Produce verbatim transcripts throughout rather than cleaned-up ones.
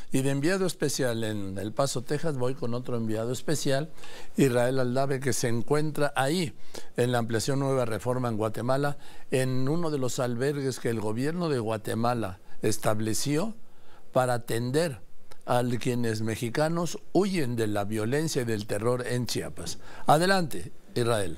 Y de enviado especial en El Paso, Texas, voy con otro enviado especial, Israel Aldave, que se encuentra ahí, en la ampliación Nueva Reforma en Guatemala, en uno de los albergues que el gobierno de Guatemala estableció para atender a quienes mexicanos huyen de la violencia y del terror en Chiapas. Adelante, Israel.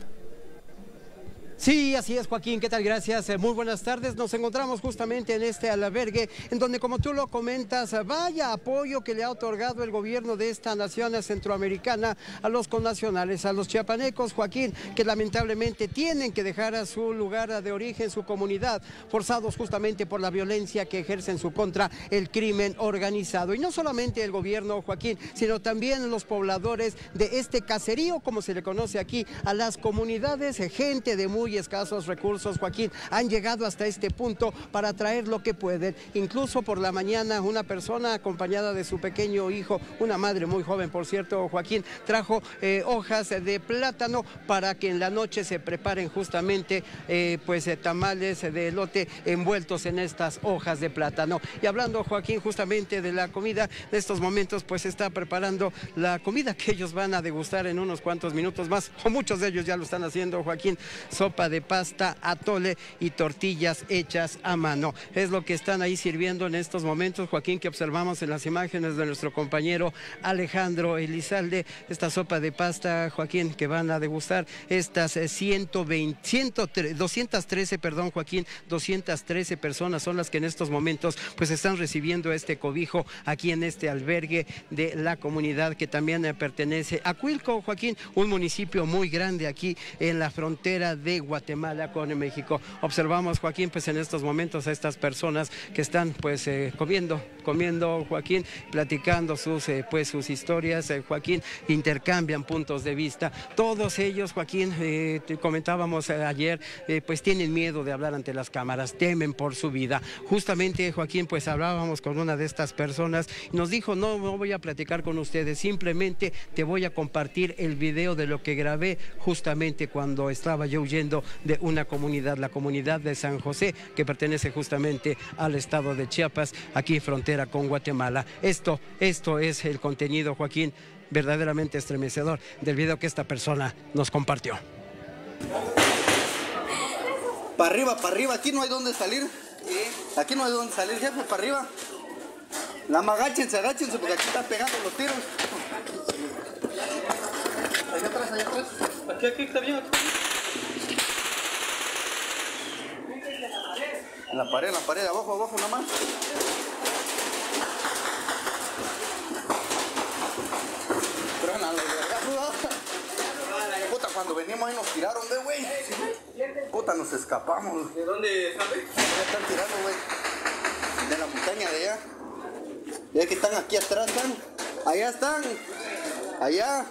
Sí, así es, Joaquín. ¿Qué tal? Gracias. Eh, muy buenas tardes. Nos encontramos justamente en este albergue, en donde, como tú lo comentas, vaya apoyo que le ha otorgado el gobierno de esta nación centroamericana a los connacionales, a los chiapanecos, Joaquín, que lamentablemente tienen que dejar a su lugar de origen, su comunidad, forzados justamente por la violencia que ejerce en su contra el crimen organizado. Y no solamente el gobierno, Joaquín, sino también los pobladores de este caserío, como se le conoce aquí, a las comunidades, gente de muy escasos recursos, Joaquín, han llegado hasta este punto para traer lo que pueden. Incluso por la mañana una persona acompañada de su pequeño hijo, una madre muy joven, por cierto, Joaquín, trajo eh, hojas de plátano para que en la noche se preparen justamente eh, pues eh, tamales de elote envueltos en estas hojas de plátano. Y hablando, Joaquín, justamente de la comida, en estos momentos pues se está preparando la comida que ellos van a degustar en unos cuantos minutos más, o muchos de ellos ya lo están haciendo, Joaquín. Sopa de pasta, atole y tortillas hechas a mano. Es lo que están ahí sirviendo en estos momentos, Joaquín, que observamos en las imágenes de nuestro compañero Alejandro Elizalde. Esta sopa de pasta, Joaquín, que van a degustar estas ciento veinte, doscientas trece, perdón, Joaquín, doscientas trece personas son las que en estos momentos pues están recibiendo este cobijo aquí en este albergue de la comunidad que también pertenece a Cuilco, Joaquín, un municipio muy grande aquí en la frontera de Guatemala con México. Observamos, Joaquín, pues en estos momentos a estas personas que están pues eh, comiendo, comiendo, Joaquín, platicando sus eh, pues sus historias, eh, Joaquín, intercambian puntos de vista. Todos ellos, Joaquín, eh, te comentábamos eh, ayer, eh, pues tienen miedo de hablar ante las cámaras, temen por su vida. Justamente, Joaquín, pues hablábamos con una de estas personas y nos dijo, no, no voy a platicar con ustedes, simplemente te voy a compartir el video de lo que grabé justamente cuando estaba yo huyendo de una comunidad, la comunidad de San José, que pertenece justamente al estado de Chiapas, aquí frontera con Guatemala. Esto, esto es el contenido, Joaquín, verdaderamente estremecedor del video que esta persona nos compartió. Para arriba, para arriba, aquí no hay dónde salir. Aquí no hay dónde salir, jefe, para arriba. Nada más agáchense, agáchense, porque aquí están pegando los tiros. Allá atrás, allá atrás. Aquí, aquí, está bien, aquí. En la pared, en la pared, abajo, abajo, nada más. Puta, cuando venimos ahí nos tiraron, de güey. Puta, nos escapamos. ¿De dónde sabe? Ya están tirando, güey. De la montaña de allá. Ya que están aquí atrás, están. Allá están. Allá.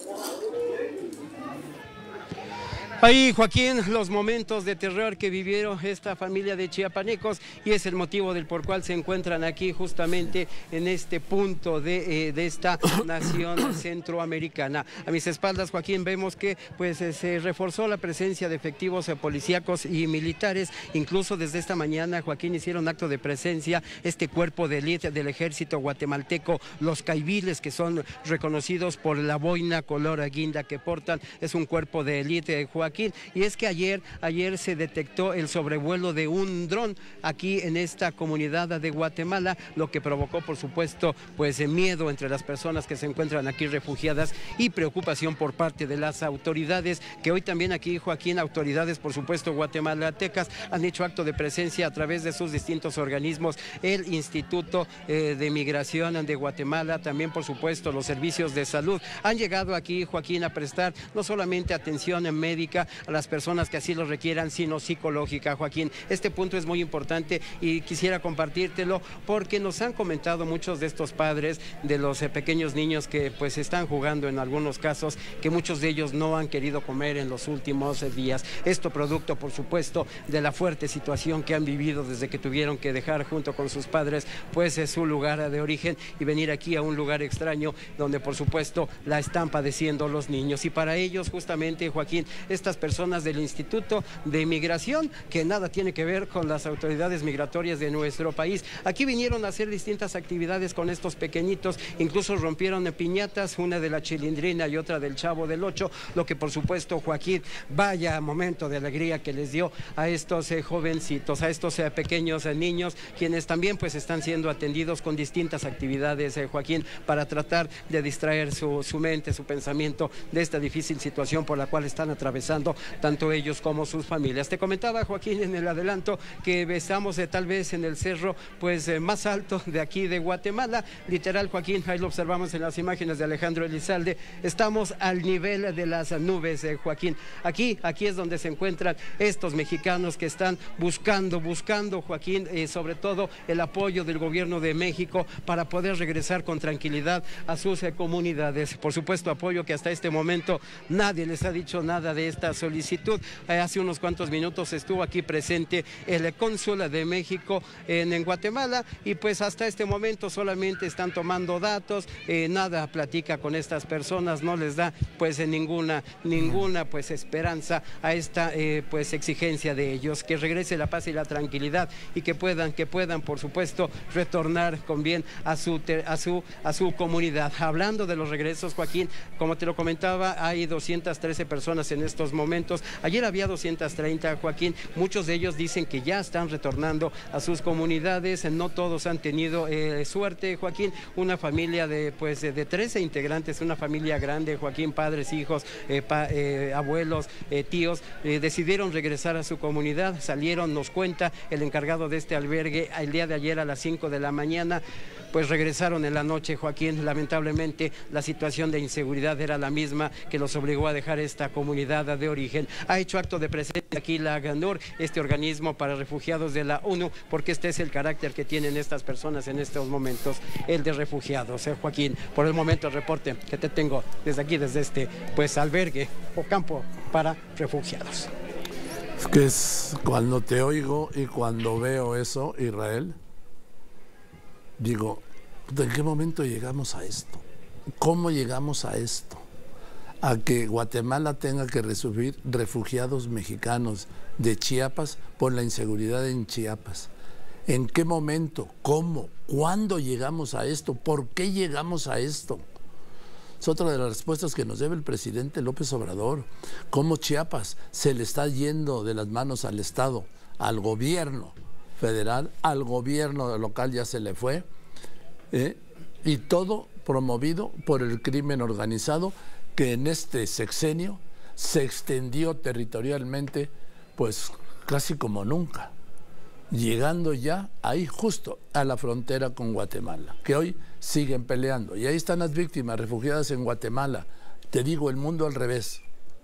Ahí, Joaquín, los momentos de terror que vivieron esta familia de chiapanecos, y es el motivo del por cual se encuentran aquí justamente en este punto de, eh, de esta nación centroamericana. A mis espaldas, Joaquín, vemos que pues eh, se reforzó la presencia de efectivos eh, policíacos y militares. Incluso desde esta mañana, Joaquín, hicieron acto de presencia este cuerpo de élite del ejército guatemalteco, los caiviles, que son reconocidos por la boina color guinda que portan. Es un cuerpo de élite, Joaquín. Joaquín, y es que ayer, ayer se detectó el sobrevuelo de un dron aquí en esta comunidad de Guatemala, lo que provocó, por supuesto, pues miedo entre las personas que se encuentran aquí refugiadas y preocupación por parte de las autoridades, que hoy también aquí, Joaquín, autoridades, por supuesto, guatemaltecas, han hecho acto de presencia a través de sus distintos organismos, el Instituto eh, de Migración de Guatemala, también, por supuesto, los servicios de salud, han llegado aquí, Joaquín, a prestar no solamente atención médica a las personas que así lo requieran, sino psicológica, Joaquín. Este punto es muy importante y quisiera compartírtelo porque nos han comentado muchos de estos padres de los eh, pequeños niños que pues están jugando en algunos casos, que muchos de ellos no han querido comer en los últimos eh, días. Esto producto, por supuesto, de la fuerte situación que han vivido desde que tuvieron que dejar junto con sus padres pues eh, su lugar de origen y venir aquí a un lugar extraño donde, por supuesto, la están padeciendo los niños. Y para ellos, justamente, Joaquín, esta estas personas del Instituto de Migración, que nada tiene que ver con las autoridades migratorias de nuestro país. Aquí vinieron a hacer distintas actividades con estos pequeñitos, incluso rompieron piñatas, una de la Chilindrina y otra del Chavo del Ocho, lo que por supuesto, Joaquín, vaya momento de alegría que les dio a estos eh, jovencitos, a estos eh, pequeños eh, niños, quienes también pues están siendo atendidos con distintas actividades, eh, Joaquín, para tratar de distraer su, su mente, su pensamiento de esta difícil situación por la cual están atravesando tanto ellos como sus familias. Te comentaba, Joaquín, en el adelanto que estamos eh, tal vez en el cerro pues eh, más alto de aquí de Guatemala, literal, Joaquín, ahí lo observamos en las imágenes de Alejandro Elizalde, estamos al nivel de las nubes, eh, Joaquín. Aquí, aquí es donde se encuentran estos mexicanos que están buscando, buscando, Joaquín, eh, sobre todo el apoyo del gobierno de México para poder regresar con tranquilidad a sus eh, comunidades. Por supuesto, apoyo que hasta este momento nadie les ha dicho nada de esta solicitud. Eh, hace unos cuantos minutos estuvo aquí presente el cónsul de México en, en Guatemala y pues hasta este momento solamente están tomando datos, eh, nada platica con estas personas, no les da pues eh, ninguna, ninguna pues esperanza a esta eh, pues exigencia de ellos, que regrese la paz y la tranquilidad y que puedan, que puedan por supuesto retornar con bien a su, a su, a su comunidad. Hablando de los regresos, Joaquín, como te lo comentaba, hay doscientas trece personas en estos momentos, ayer había doscientas treinta, Joaquín, muchos de ellos dicen que ya están retornando a sus comunidades, no todos han tenido eh, suerte, Joaquín, una familia de pues de trece integrantes, una familia grande, Joaquín, padres, hijos, eh, pa, eh, abuelos, eh, tíos, eh, decidieron regresar a su comunidad, salieron, nos cuenta el encargado de este albergue, el día de ayer a las cinco de la mañana, pues regresaron en la noche, Joaquín. Lamentablemente la situación de inseguridad era la misma que los obligó a dejar esta comunidad de origen. Ha hecho acto de presencia aquí la ACNUR, este organismo para refugiados de la ONU, porque este es el carácter que tienen estas personas en estos momentos, el de refugiados. ¿eh, Joaquín? Por el momento el reporte que te tengo desde aquí, desde este pues albergue o campo para refugiados. Es que es cuando te oigo y cuando veo eso, Israel, digo, ¿en qué momento llegamos a esto? ¿Cómo llegamos a esto? A que Guatemala tenga que recibir refugiados mexicanos de Chiapas por la inseguridad en Chiapas. ¿En qué momento? ¿Cómo? ¿Cuándo llegamos a esto? ¿Por qué llegamos a esto? Es otra de las respuestas que nos debe el presidente López Obrador. Cómo Chiapas se le está yendo de las manos al Estado, al gobierno federal, al gobierno local ya se le fue, ¿eh? Y todo promovido por el crimen organizado que en este sexenio se extendió territorialmente pues casi como nunca, llegando ya ahí justo a la frontera con Guatemala, que hoy siguen peleando. Y ahí están las víctimas refugiadas en Guatemala. Te digo, el mundo al revés.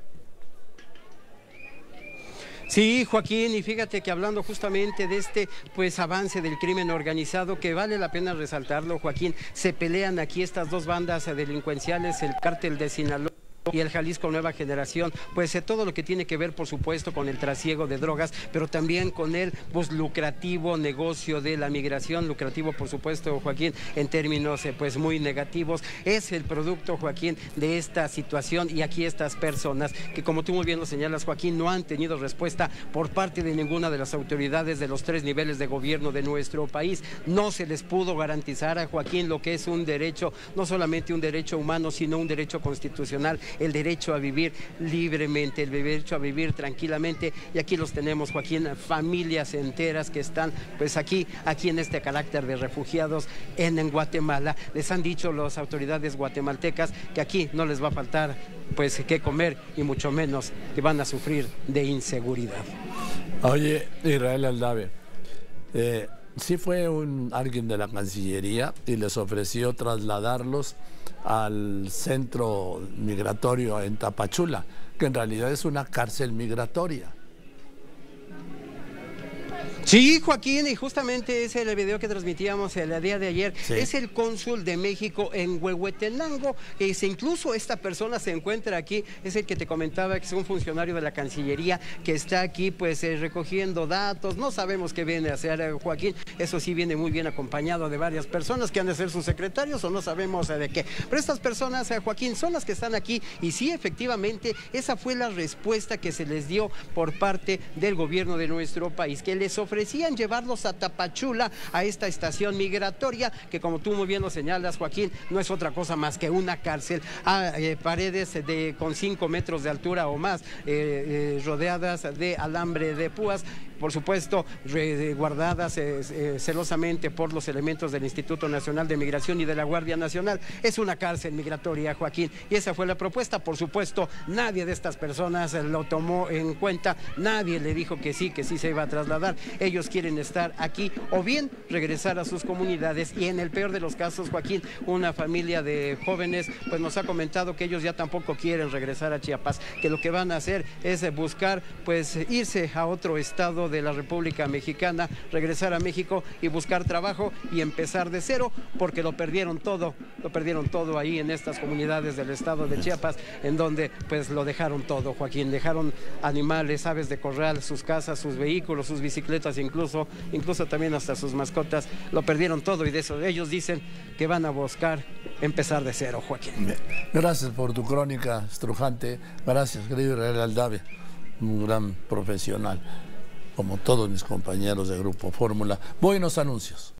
Sí, Joaquín, y fíjate que hablando justamente de este pues avance del crimen organizado, que vale la pena resaltarlo, Joaquín, se pelean aquí estas dos bandas delincuenciales, el cártel de Sinaloa y el Jalisco Nueva Generación, pues eh, todo lo que tiene que ver por supuesto con el trasiego de drogas, pero también con el pues lucrativo negocio de la migración, lucrativo por supuesto, Joaquín, en términos eh, pues muy negativos, es el producto, Joaquín, de esta situación. Y aquí estas personas que, como tú muy bien lo señalas, Joaquín, no han tenido respuesta por parte de ninguna de las autoridades de los tres niveles de gobierno de nuestro país. No se les pudo garantizar a Joaquín lo que es un derecho, no solamente un derecho humano, sino un derecho constitucional, el derecho a vivir libremente, el derecho a vivir tranquilamente. Y aquí los tenemos, Joaquín, familias enteras que están pues aquí, aquí en este carácter de refugiados en, en Guatemala. Les han dicho las autoridades guatemaltecas que aquí no les va a faltar pues qué comer y mucho menos que van a sufrir de inseguridad. Oye, Israel Aldave, eh, sí fue un, alguien de la Cancillería y les ofreció trasladarlos al centro migratorio en Tapachula, que en realidad es una cárcel migratoria. Sí, Joaquín, y justamente ese es el video que transmitíamos el día de ayer. Sí. Es el cónsul de México en Huehuetenango. Es, incluso esta persona se encuentra aquí, es el que te comentaba que es un funcionario de la Cancillería que está aquí pues eh, recogiendo datos. No sabemos qué viene a hacer eh, Joaquín, eso sí viene muy bien acompañado de varias personas que han de ser sus secretarios o no sabemos eh, de qué. Pero estas personas, eh, Joaquín, son las que están aquí y sí, efectivamente, esa fue la respuesta que se les dio por parte del gobierno de nuestro país, que les ofrecían llevarlos a Tapachula, a esta estación migratoria, que como tú muy bien lo señalas, Joaquín, no es otra cosa más que una cárcel, a eh, paredes de, con cinco metros de altura o más, eh, eh, rodeadas de alambre de púas, por supuesto, re, guardadas eh, eh, celosamente por los elementos del Instituto Nacional de Migración y de la Guardia Nacional. Es una cárcel migratoria, Joaquín, y esa fue la propuesta. Por supuesto, nadie de estas personas lo tomó en cuenta, nadie le dijo que sí, que sí se iba a trasladar. Ellos quieren estar aquí o bien regresar a sus comunidades, y en el peor de los casos, Joaquín, una familia de jóvenes pues nos ha comentado que ellos ya tampoco quieren regresar a Chiapas, que lo que van a hacer es buscar pues irse a otro estado de la República Mexicana, regresar a México y buscar trabajo y empezar de cero, porque lo perdieron todo, lo perdieron todo ahí en estas comunidades del estado de Chiapas, en donde pues lo dejaron todo, Joaquín, dejaron animales, aves de corral, sus casas, sus vehículos, sus bicicletas, incluso, incluso también hasta sus mascotas, lo perdieron todo, y de eso ellos dicen que van a buscar empezar de cero, Joaquín. Gracias por tu crónica estrujante, gracias, querido Israel Aldave, un gran profesional, como todos mis compañeros de Grupo Fórmula. Buenos anuncios.